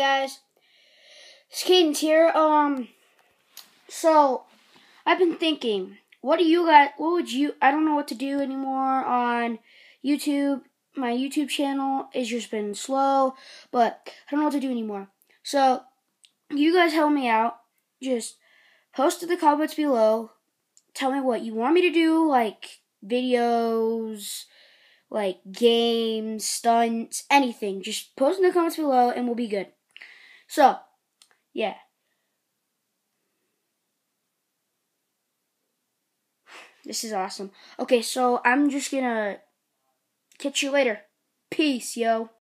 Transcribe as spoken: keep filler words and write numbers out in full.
guys, it's Cadence here. Um, so I've been thinking, what do you guys? What would you? I don't know what to do anymore on YouTube. My YouTube channel is just been slow, but I don't know what to do anymore. So you guys help me out. Just post in the comments below. Tell me what you want me to do, like videos, like games, stunts, anything. Just post in the comments below and we'll be good. So, yeah. This is awesome. Okay, so I'm just gonna catch you later. Peace, yo.